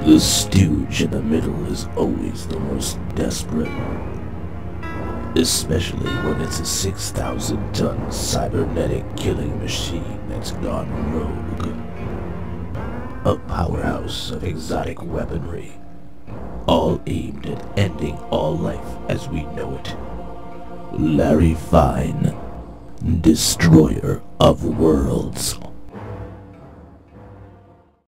The stooge in the middle is always the most desperate. Especially when it's a 6,000-ton cybernetic killing machine that's gone rogue. A powerhouse of exotic weaponry, all aimed at ending all life as we know it. Larry Fine, Destroyer of Worlds.